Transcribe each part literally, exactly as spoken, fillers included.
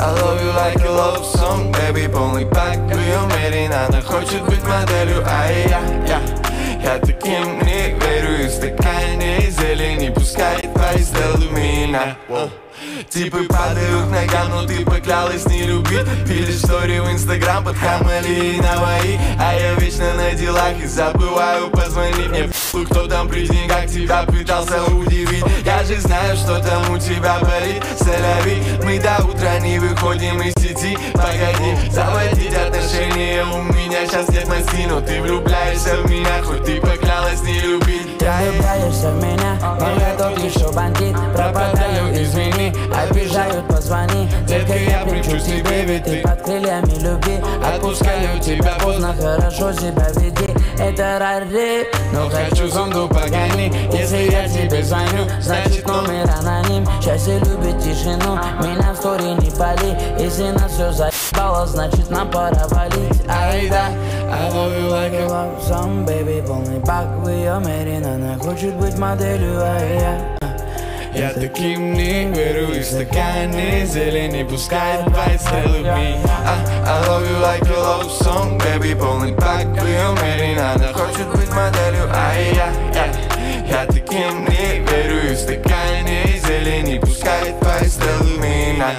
I love you like a love song, baby. Полный пак в ее мире. Она хочет быть моделью, а я, я Я таким не верю. Из стакане зелени пускай твои стрелы меня. Типы падают к ногам, но ты поклялась не любить. Пилишь историю в инстаграм под хамали на мои. А я вечно на делах и забываю позвонить. Мне похуй, кто там при деньгах тебя пытался удивить. Я же знаю, что там у тебя болит. Соляви, мы до утра не выходим из сети. Погоди, заводить отношения у меня сейчас нет мозги. Но ты влюбляешься в меня, хоть ты поклялась не любить. Ты влюбляешься в меня, но я тот еще бандит. Пропадаю, извини, обижают, позвони. Детка, я примчу тебе, ведь ты под крыльями любви. Отпускаю тебя поздно, хорошо себя веди. Это рари, но хочу зонду погони. Если я тебе звоню, значит номер аноним. Счастье любит тишину, меня в стори не пали. Если нас все заебало, значит нам пора валить. Ай да, I love you like a love song, baby. Полный бак в ее мире, она хочет быть моделью, а я Я таким не верю. И в стакане зелени пускай твои стрелы в меня. I love you like a love song, baby. Полный пак в ее мире. Она хочет быть моделью, а я, я Я таким не верю. И в стакане зелени пускай твои стрелы в меня.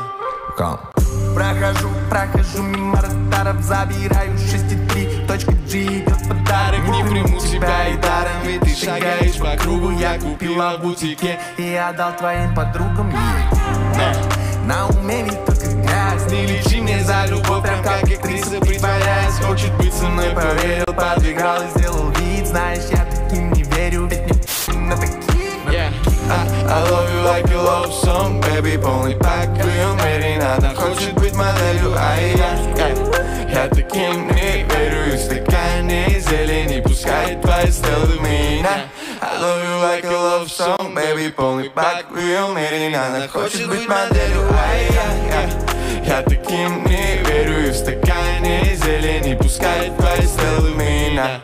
Прохожу, прохожу мимо радаров, забираю шесть три, точка G идет подарок. Не приму тебя и даром, ведь ты шагаешь по кругу. Я купила в бутике и отдал твоим подругам. На уме ведь только грязь. Не лечи мне за любовь, прям как актриса, притворяясь. Хочет быть со мной, поверил, подыграл и сделал вид. Знаешь, я таким не верю, ведь не на таких. Yeah. I, I love you like a love song, baby. Полный пак в ее мире. Она хочет быть моделью, а я, я Я таким не верю. И в стакане зелени пускай твои стрелы в меня. I love you like a love song, baby. Полный пак в ее мире. Она хочет быть моделью, а я, я Я таким не верю. И в стакане зелени пускай твои стрелы в меня.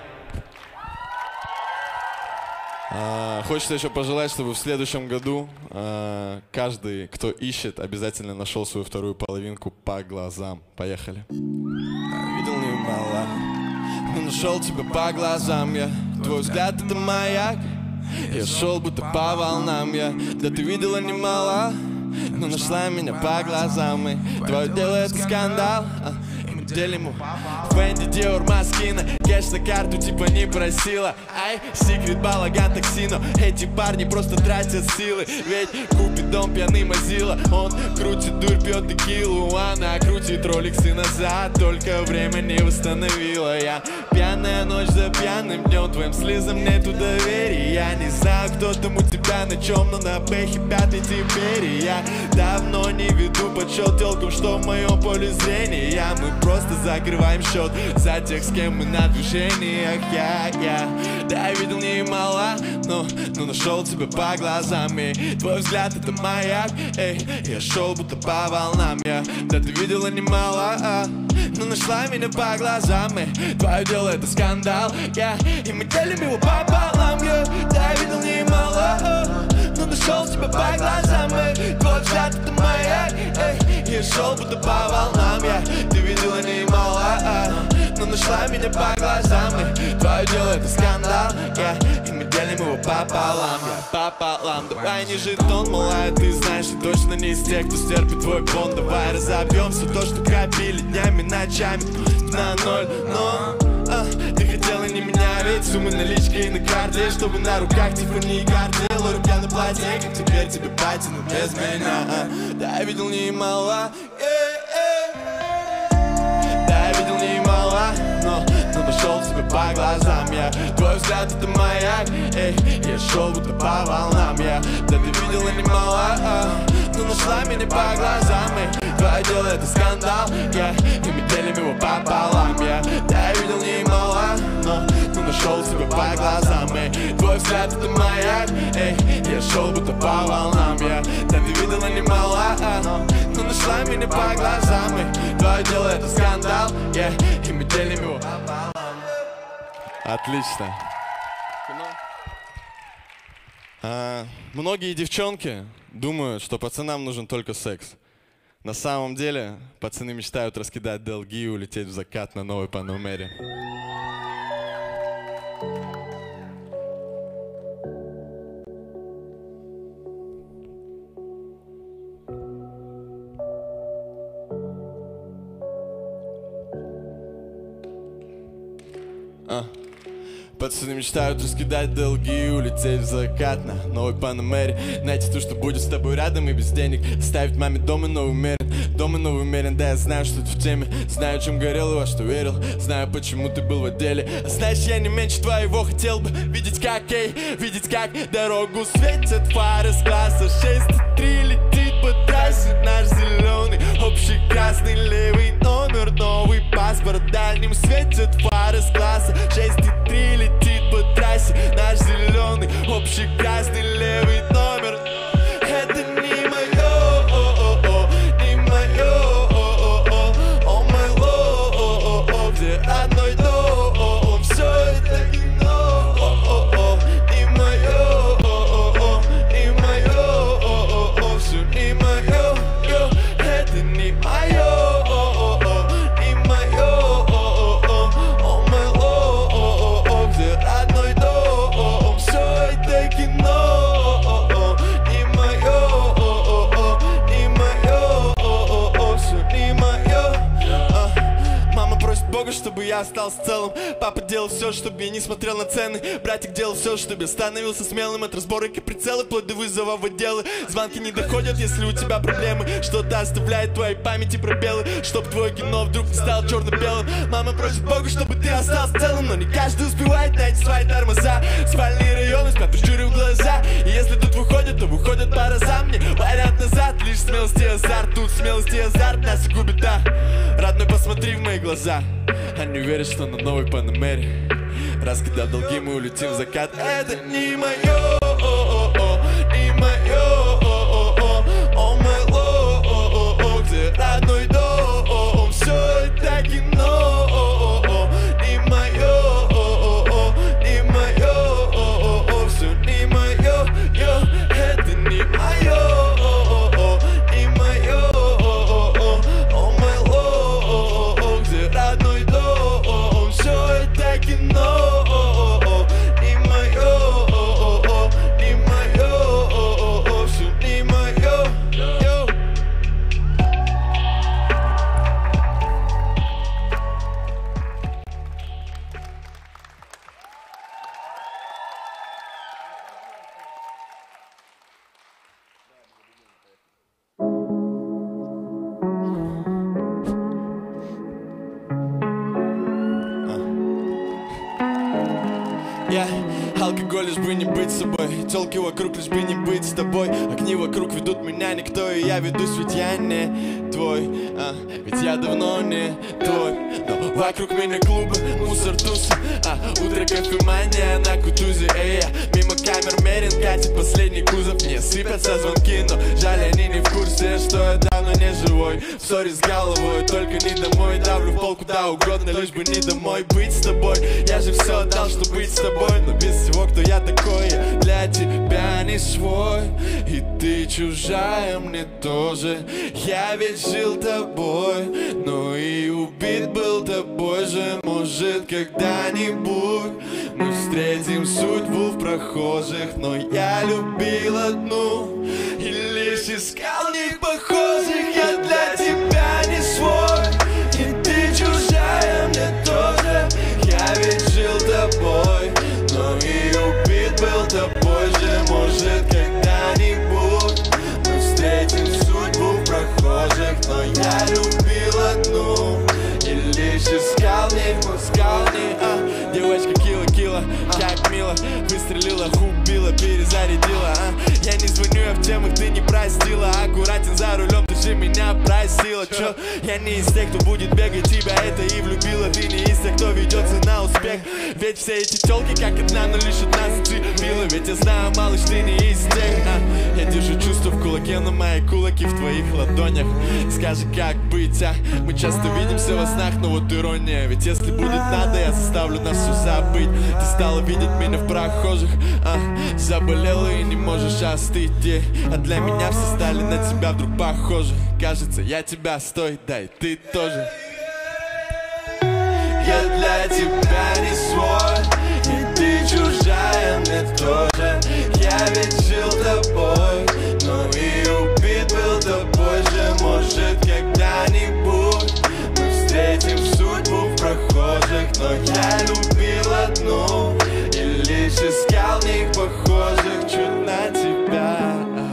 А, хочется еще пожелать, чтобы в следующем году а, каждый, кто ищет, обязательно нашел свою вторую половинку по глазам. Поехали. Видел немало, но нашел тебя по глазам я. Твой взгляд это маяк. Я шел будто по волнам я. Да ты видела немало, но нашла меня по глазам. И твое дело это скандал. Делим Фэнди, Диор, Маскина. Кэш на карту типа не просила. Ай, секрет, балаган, таксино. Эти парни просто тратят силы. Ведь купит дом пьяный Мазила. Он крутит дурь, пьет текилу. Она крутит роликсы назад. Только время не восстановила. Я пьяная ночь за пьяным днем. Твоим слезам нету доверия. Я не знаю, кто там у тебя на чем, но на бэхе пятый теперь. Я давно не веду подсчет телкам, что в моем поле зрения. Мы просто закрываем счет за тех, с кем мы на движениях. Я, я, да, я видел немало, но, но нашел тебя по глазам. И твой взгляд это маяк. Эй, я шел будто по волнам. Я, да, ты видела немало, а, но нашла меня по глазам. И твое дело это скандал. Я, и мы делим его пополам. Я, да, я видел немало, а, но нашел тебя по глазам. И твой взгляд это маяк. Эй, я шел будто по волнам. Я, ты видела немало, а, но нашла меня по глазам. И твое дело это скандал, yeah, и мы делим его пополам, yeah, пополам. Давай не жетон, малая, ты знаешь, ты точно не из тех, кто стерпит твой пон. Давай разобьем все то, что копили днями, ночами на ноль. Но а, ты хотела не меня, ведь суммы налички и на карте, чтобы на руках Тиффани и Гардела, рука на платье, как теперь тебе потяну без меня, а. Да, я видел немало, да, я видел немало, но, но нашел тебя по глазам. Я, твой взгляд это маяк. Эй, я шел будто по волнам. Я, да, ты видела немало, а, но нашла меня по глазам. И твое дело это скандал. Я, и мы делим его пополам. Я, да, я видел немало, но, но нашел тебя по глазам. И твой взгляд это маяк. Эй, я шел будто по волнам. Я, да, ты видела немало, а, но нашла меня по глазам. И твое дело это скандал, yeah, и мы делим его. Отлично. А, многие девчонки думают, что пацанам нужен только секс. На самом деле, пацаны мечтают раскидать долги и улететь в закат на новой Панамере. А. Пацаны мечтают раскидать долги и улететь в закат на новой Панамере. Найти ту, что будет с тобой рядом и без денег. Оставить маме дом и новый уверен. Дом и новый уверен, да, я знаю, что ты в теме. Знаю, чем горел и во что верил. Знаю, почему ты был в отделе. А знаешь, я не меньше твоего хотел бы видеть как, эй, видеть как дорогу светят фары с класса шесть и три. Летит по трассе наш зеленый общий красный левый номер. Новый паспорт дальним светят фары с класса шесть и три. Летит по трассе наш зеленый общий красный левый номер. Это не мое, не мое, о мой ло, где одной дом, все это кино. Не мое, не мое, все не мое, это не мое. Чтобы я остался целым. Папа делал все, чтобы я не смотрел на цены. Братик делал все, чтобы я становился смелым. От разборок и прицелов, вплоть до вызова в отделы. Звонки не доходят, если у тебя проблемы. Что-то оставляет в твоей памяти пробелы. Чтоб твое кино вдруг не стало черно-белым. Мама просит Бога, чтобы ты остался целым. Но не каждый успевает найти свои тормоза. Спальные районы спят, прищурив глаза. И если тут выходят, то выходят по разам. Мне вариант назад, лишь смелость и азарт. Тут смелость и азарт нас и губит, а. Родной, посмотри в мои глаза. Они верят, что на новой Панамере, раскидав долги, мы улетим в закат. Это не мое, не мое, о мой ло, где родной дом, все это кино. Не мое, не мое, все не мое, это не мое. Я алкоголь, лишь бы не быть собой. Телки вокруг, лишь бы не быть с тобой. Огни вокруг ведут меня никто, и я ведусь, ведь я не твой, а, ведь я давно не твой. Но вокруг меня клубы, мусор, тусы, а, утро кофемания на Кутузе. Эй, я мимо камер мерен, катит последний кузов. Мне сыпятся звонки, но жаль, они не в курсе, что я давно не живой. В ссоре с головой, только не домой. Давлю в пол куда угодно, лишь бы не домой. Быть с тобой, я же все отдал, чтобы быть с тобой. Но без всего, кто я такой, я для тебя не свой. И ты чужая мне тоже. Я ведь жил тобой, но и убит был тобой же. Может, когда-нибудь мы встретим судьбу в прохожих. Но я любил одну и лишь искал в них похожих. Я для тебя не свой, и ты чужая мне тоже. Я ведь жил тобой, но и убит был тобой же. Может, когда-нибудь мы встретим судьбу в прохожих. Но я любил одну и лишь искал в них, пускал в них, а. Девочка кило-кило, как мило. Выстрелила, убила, перезарядила, а. Я не звоню, я в темах, ты не простила. Аккуратен за рулем, ты же меня просила. Чё? Я не из тех, кто будет бегать, тебя это и влюбила. Ты не из тех, кто ведется на успех. Ведь все эти тёлки как одна, но лишь одна зацепила. Ведь я знаю, малыш, ты не из тех, а. Я держу чувства в кулаке, но мои кулаки в твоих ладонях. Скажи, как быть, а? Мы часто видимся во снах, но вот ирония. Ведь если будет надо, я заставлю нас все забыть. Ты стала видеть меня в прохожих, а. Заболела и не можешь остыть, а для меня все стали на тебя вдруг похожи. Кажется, я я тебя, стой, дай, ты тоже. Я для тебя не свой, и ты чужая мне тоже. Я ведь жил тобой, но и убит был тобой же. Может, когда-нибудь мы встретим судьбу в прохожих, но я любил одну и лишь искал в них похожих чуть на тебя.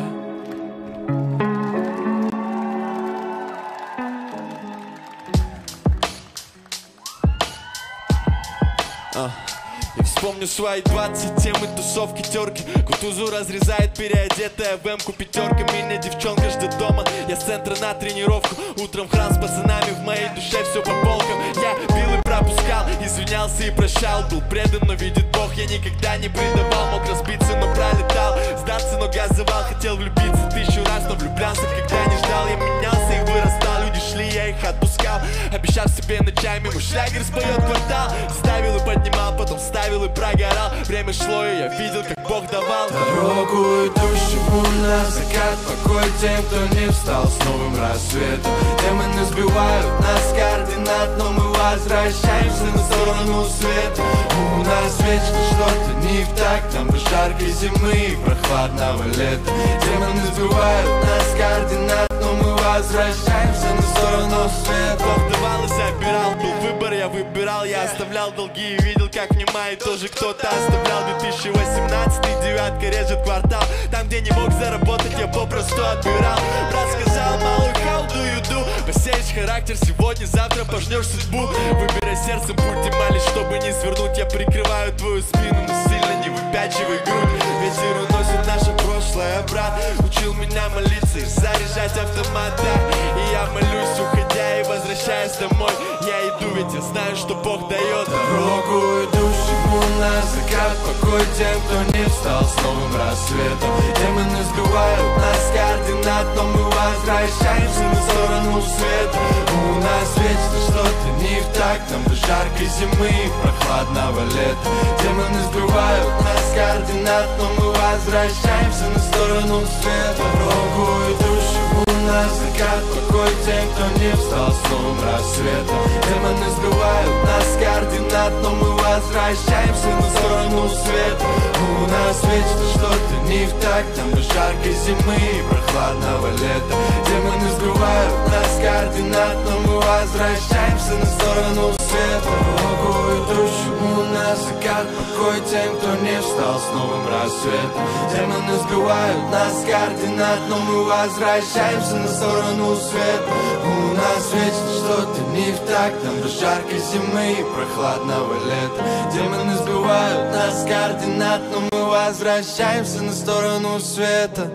А. И вспомню свои двадцать, темы, тусовки, терки. Кутузу разрезает переодетая в эмку пятерка. Меня девчонка ждет дома, я с центра на тренировку. Утром в храм с пацанами, в моей душе все по полкам. Я бил и пропускал, извинялся и прощал. Был предан, но видит Бог, я никогда не предавал. Мог разбиться, но пролетал, сдаться, но газовал. Хотел влюбиться тысячу раз, но влюблялся, когда не ждал. Я менялся и вырастал, люди шли, я их отпускал. Обещав себе ночами, мой шлягер споет квартал. Ставил и поднимал, потом ставил и прогорал. Время шло, и я видел, как Бог давал дорогу, идущему на закат. Покой тем, кто не встал с новым рассветом. Демоны сбивают нас с координат, но мы возвращаемся на сторону света. У нас вечно что-то не в такт, нам бы жаркой зимы и прохладного лета. Демоны сбивают нас с координат, но мы возвращаемся на сторону света. Бог давал и забирал, был выбор, я выбирал. Я оставлял долги и видел, как внимает тоже кто-то оставлял. Две тысячи восемнадцатый, девятка режет квартал. Там, где не мог заработать, я попросту отбирал. Брат сказал, малый, how do you do? Посеешь характер сегодня, завтра пожнешь судьбу. Выбирай сердцем путь и молись, чтобы не свернуть. Я прикрываю твою спину, но сильно не выпячивай грудь. Ветер уносит наше прошлое, брат. Учил меня молиться и заряжать автомат, да. И я молюсь, уходя и возвращаясь домой. Я иду, ведь я знаю, что Бог дает дорогу, идущему на закат. Покой тем, кто не встал с новым рассветом. Демоны сбивают нас с координат, но мы возвращаемся на сторону света. У нас вечно что-то не в такт, нам до жаркой зимы и прохладного лета. Демоны сбивают нас с координат, но мы возвращаемся на сторону света. Дорогу, идущему на закат. Покой тем, кто не встал с новым рассветом. Демоны сбивают нас с координат, но мы возвращаемся на сторону света. У нас вечно что-то не в такт, нам до жаркой зимы и прохладного лета. Демоны сбивают нас с координат, но мы возвращаемся на сторону света. Дорогу, идущему на закат. Покой тем, кто не встал с новым рассветом. Демоны сбивают нас с координат, но мы возвращаемся на сторону света. У нас вечно что-то не в такт, нам до жаркой зимы и прохладного лета. Демоны сбивают нас с координат, но мы возвращаемся на сторону света.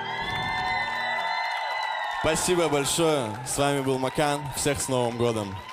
Спасибо большое, с вами был Макан, всех с Новым годом.